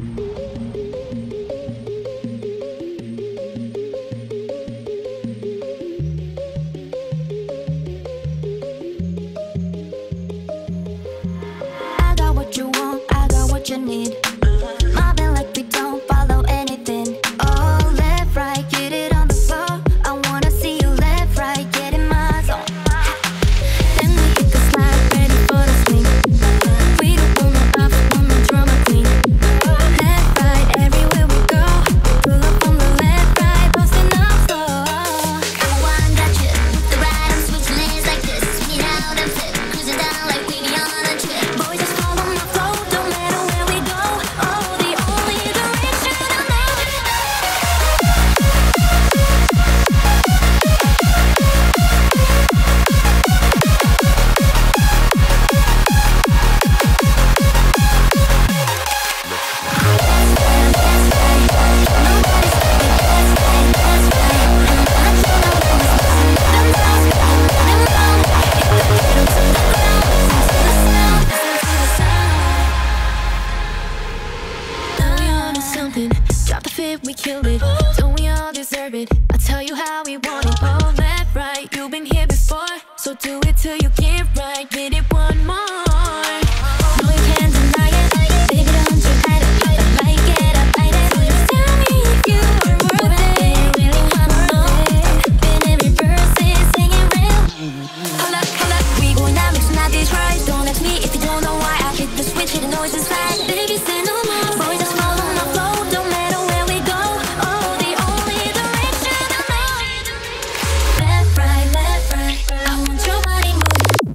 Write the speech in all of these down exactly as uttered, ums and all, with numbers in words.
I got what you want, I got what you need. Mobbing like we don't follow anything. Oh, left, right, get it on the floor. I wanna see you left, right, get in my zone. Then we hit the slide, ready for the swing. We don't want no off, want no drama queen. Left, right, everywhere we go. Pull up on the left, right, busting up floor. Come on, got you. The ride, I'm switching lanes like this. Speed out and flip, cruising down like we be on a trip. Boys just follow my flow, don't matter where we go. Oh, the only direction I know. Drop the fit, we killed it. Don't we all deserve it? I'll tell you how we want it. Oh, left, right, you've been here before. So do it till you get right. Get it one more. No, you can't deny it. Baby, don't you hide it. I like it, I like it. So just tell me if you are worth it. Really wanna know. Been every verse is singing real. Hold up, hold up. We going down, mixing out these rides. Don't ask me if you don't know why. I hit the switch, hit the noise inside. Baby, say no more. Boy, just follow my flow. Don't matter where we go. Oh, the only direction I know. Left, right, left, right. I want your body moving.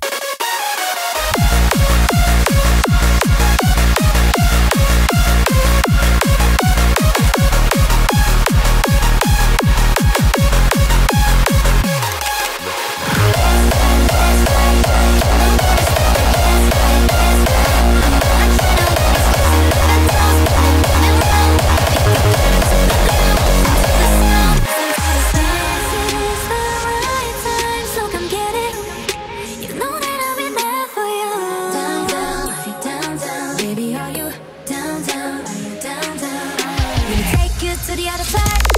To the other side.